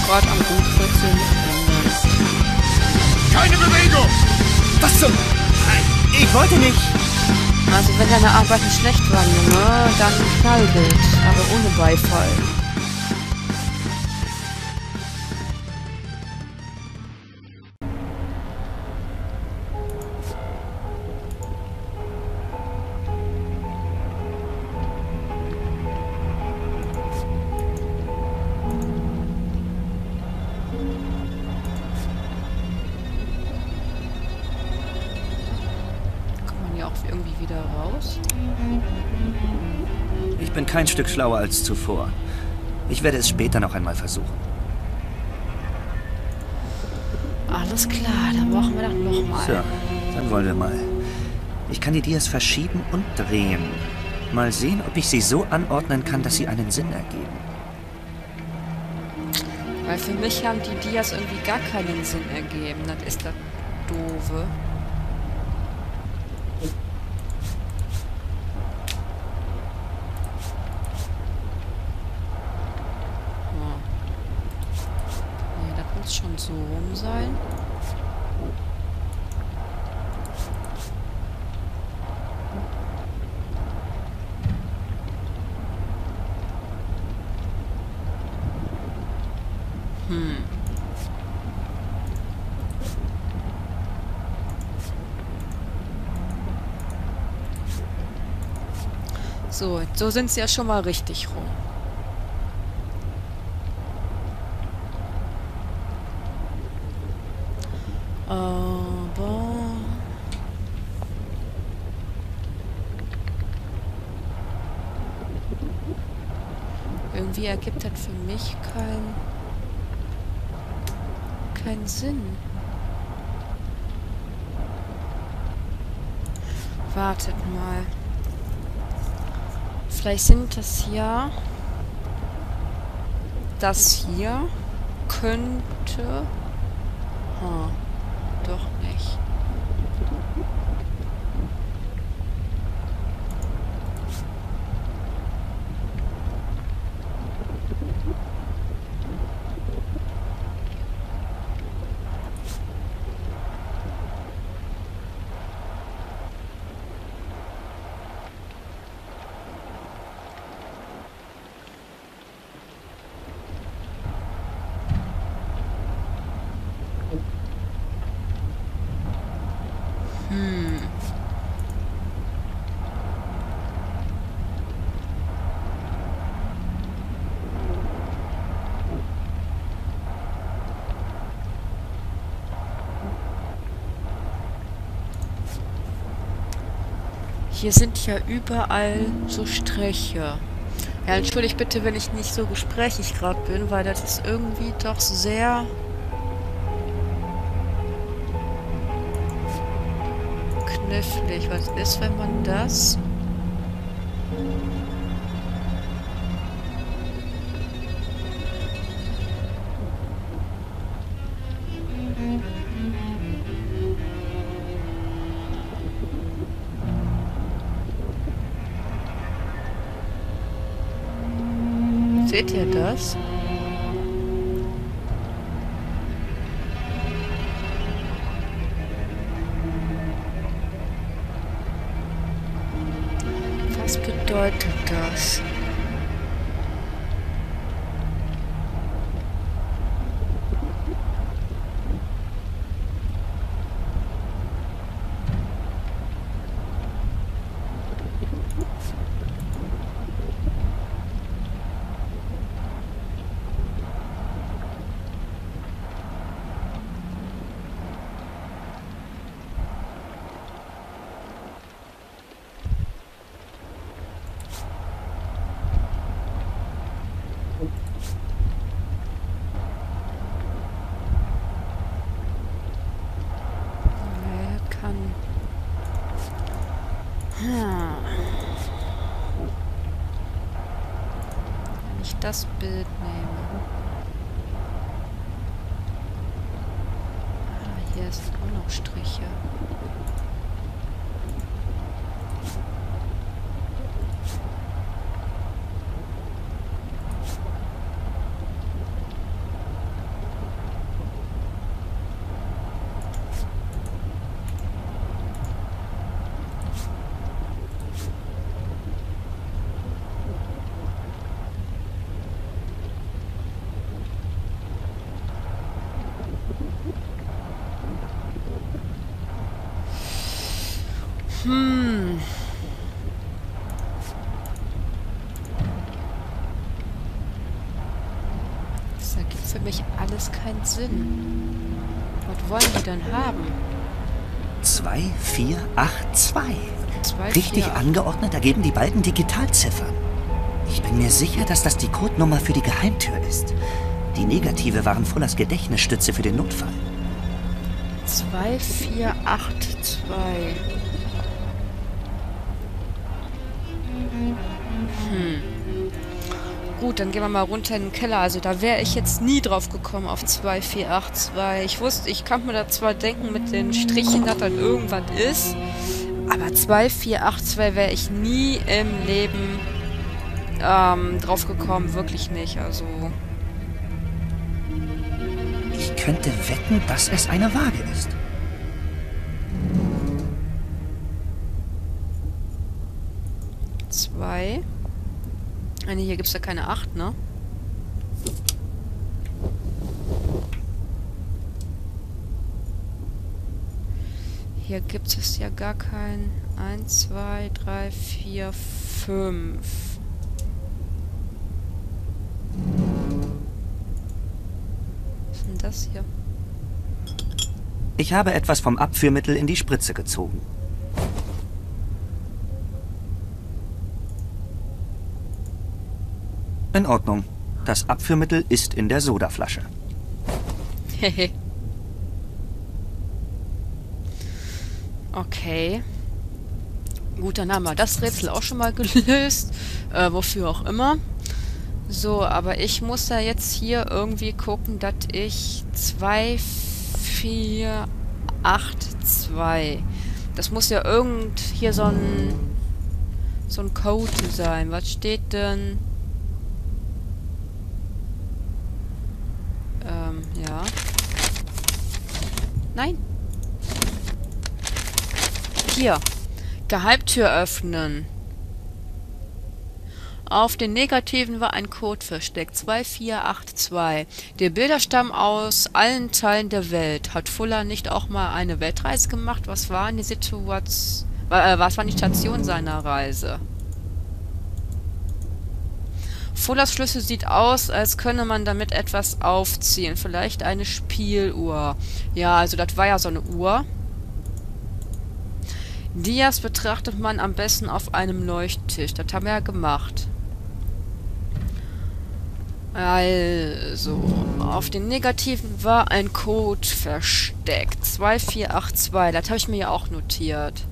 gerade am Umschütteln. Keine Bewegung! Was zum... Ich wollte nicht... Also wenn deine Arbeiten schlecht waren, Junge, dann Knallbild, aber ohne Beifall. Irgendwie wieder raus. Ich bin kein Stück schlauer als zuvor. Ich werde es später noch einmal versuchen. Alles klar, dann machen wir das nochmal. So, dann wollen wir mal. Ich kann die Dias verschieben und drehen. Mal sehen, ob ich sie so anordnen kann, dass sie einen Sinn ergeben. Weil für mich haben die Dias irgendwie gar keinen Sinn ergeben. Das ist das Doofe. Schon so rum sein. So sind sie ja schon mal richtig rum. Aber irgendwie ergibt das für mich keinen Sinn. Wartet mal. Vielleicht sind das ja... Das hier könnte... Doch nicht. Hier sind ja überall so Striche. Ja, entschuldigt bitte, wenn ich nicht so gesprächig gerade bin, weil das ist irgendwie doch sehr... knifflig. Was ist, wenn man das... Seht ihr das? Was bedeutet das? Wenn ich das Bild nehme. Ah, hier sind auch noch Striche. Das ergibt für mich alles keinen Sinn. Was wollen die denn haben? 2482. 2, Richtig 4, angeordnet ergeben die Balken Digitalziffern. Ich bin mir sicher, dass das die Codenummer für die Geheimtür ist. Die Negative waren Fullers Gedächtnisstütze für den Notfall. 2482. Gut, dann gehen wir mal runter in den Keller. Also da wäre ich jetzt nie drauf gekommen auf 2482. Ich wusste, ich kann mir da zwar denken mit den Strichen, dass dann irgendwas ist, aber 2482 wäre ich nie im Leben drauf gekommen. Wirklich nicht, also... Ich könnte wetten, dass es eine Waage ist. Zwei. Nee, hier gibt es ja keine 8, ne? Hier gibt es ja gar kein 1, 2, 3, 4, 5. Was ist denn das hier? Ich habe etwas vom Abführmittel in die Spritze gezogen. In Ordnung. Das Abführmittel ist in der Sodaflasche. Hehe. Okay. Gut, dann haben wir das Rätsel auch schon mal gelöst. Wofür auch immer. So, aber ich muss ja jetzt hier irgendwie gucken, dass ich 2482. Das muss ja hier so ein Code sein. Was steht denn? Ja. Nein. Hier. Geheimtür öffnen. Auf den Negativen war ein Code versteckt. 2482. Die Bilder stammen aus allen Teilen der Welt. Hat Fuller nicht auch mal eine Weltreise gemacht? Was war die Situation? Was war die Station seiner Reise? Fullers Schlüssel sieht aus, als könne man damit etwas aufziehen. Vielleicht eine Spieluhr. Ja, also das war ja so eine Uhr. Dias betrachtet man am besten auf einem Leuchttisch. Das haben wir ja gemacht. Also, auf den Negativen war ein Code versteckt. 2482. Das habe ich mir ja auch notiert.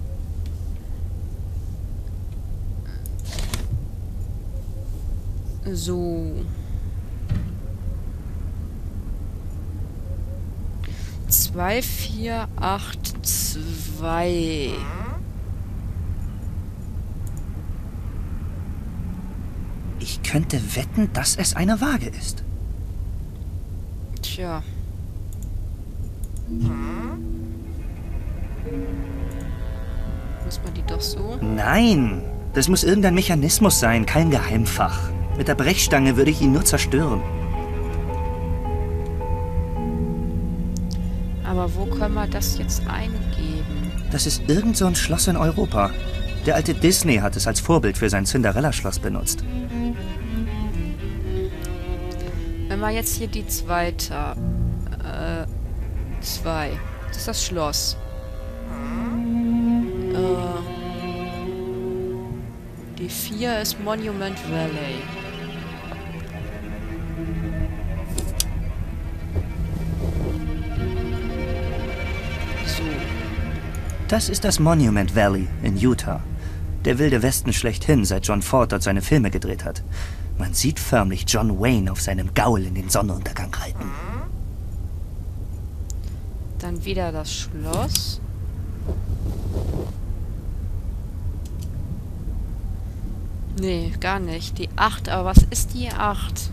So. 2482. Ich könnte wetten, dass es eine Waage ist. Tja. Muss man die doch so? Nein, das muss irgendein Mechanismus sein, kein Geheimfach. Mit der Brechstange würde ich ihn nur zerstören. Aber wo können wir das jetzt eingeben? Das ist irgend so ein Schloss in Europa. Der alte Disney hat es als Vorbild für sein Cinderella-Schloss benutzt. Wenn wir jetzt hier die zweite... 2. Das ist das Schloss. Die 4 ist Monument Valley. So. Das ist das Monument Valley in Utah. Der wilde Westen schlechthin, seit John Ford dort seine Filme gedreht hat. Man sieht förmlich John Wayne auf seinem Gaul in den Sonnenuntergang reiten. Dann wieder das Schloss. Nee, gar nicht. Die 8, aber was ist die 8?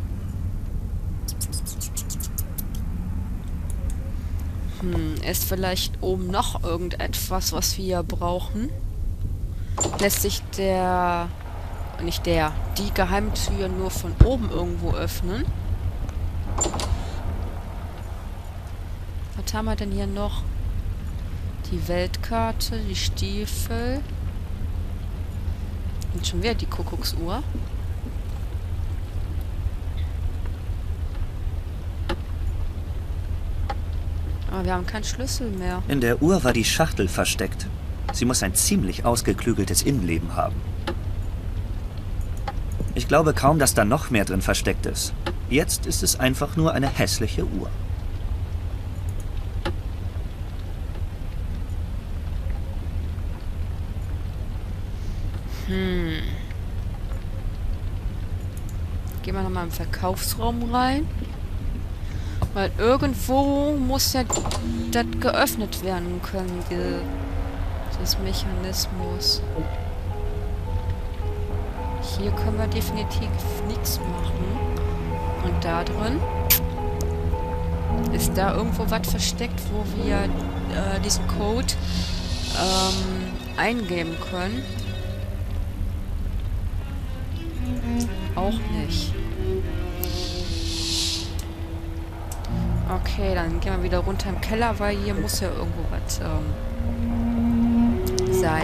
Ist vielleicht oben noch irgendetwas, was wir brauchen? Lässt sich die Geheimtür nur von oben irgendwo öffnen? Was haben wir denn hier noch? Die Weltkarte, die Stiefel. Und schon wieder die Kuckucksuhr. Aber wir haben keinen Schlüssel mehr. In der Uhr war die Schachtel versteckt. Sie muss ein ziemlich ausgeklügeltes Innenleben haben. Ich glaube kaum, dass da noch mehr drin versteckt ist. Jetzt ist es einfach nur eine hässliche Uhr. Gehen wir nochmal im Verkaufsraum rein. Weil irgendwo muss ja das geöffnet werden können, dieses Mechanismus. Hier können wir definitiv nichts machen. Und da drin ist da irgendwo was versteckt, wo wir diesen Code eingeben können. Auch nicht. Okay, dann gehen wir wieder runter im Keller, weil hier muss ja irgendwo was sein.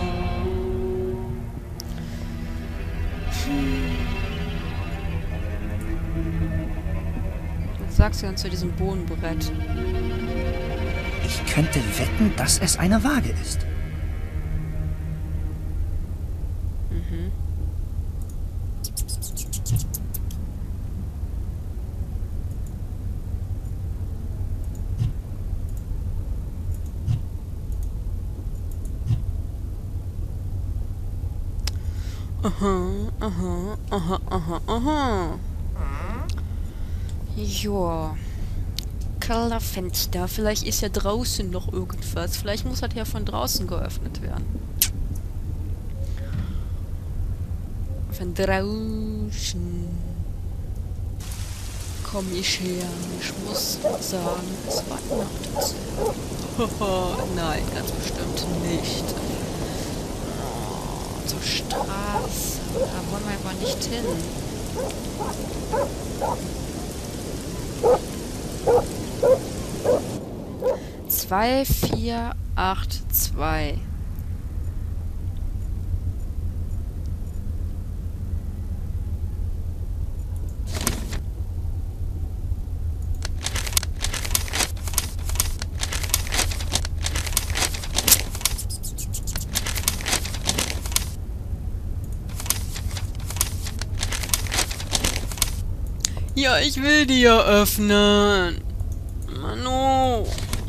Was sagst du denn zu diesem Bohnenbrett? Ich könnte wetten, dass es eine Waage ist. Mhm. Aha. Joa. Kellerfenster. Vielleicht ist ja draußen noch irgendwas. Vielleicht muss das ja von draußen geöffnet werden. Von draußen. Komm ich her. Ich muss sagen, es war Nacht. Nein, ganz bestimmt nicht. Zur Straße. Da wollen wir aber nicht hin. Zwei, 4, 8, 2. Ja, ich will die ja öffnen. Manu.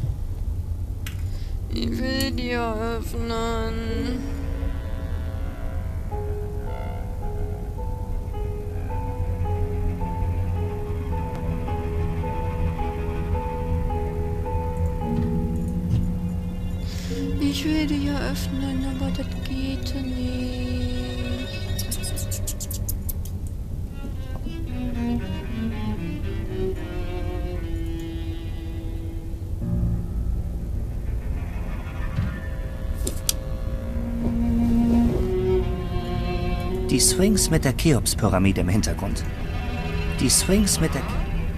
Ich will die ja öffnen. Ich will die ja öffnen, aber das geht nicht. Die Sphinx mit der Cheops-Pyramide im Hintergrund. Die Sphinx mit der...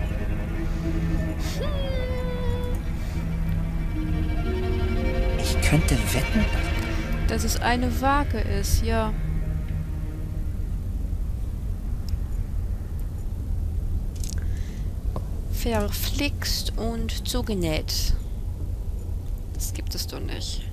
Ich könnte wetten... Dass es eine Waage ist, ja. Verflixt und zugenäht. Das gibt es doch nicht.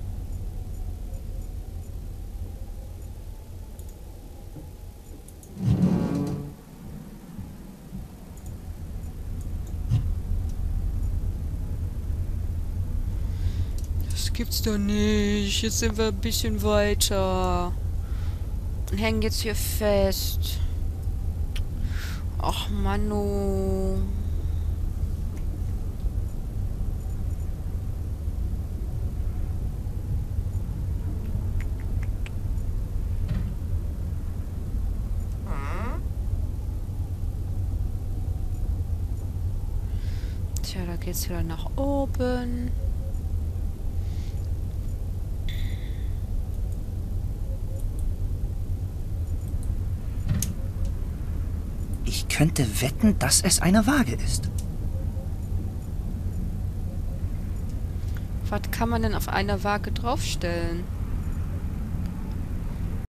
Das gibt's doch nicht. Jetzt sind wir ein bisschen weiter. Und hängen jetzt hier fest. Ach, Manu. Tja, da geht's wieder nach oben. Ich könnte wetten, dass es eine Waage ist. Was kann man denn auf einer Waage draufstellen?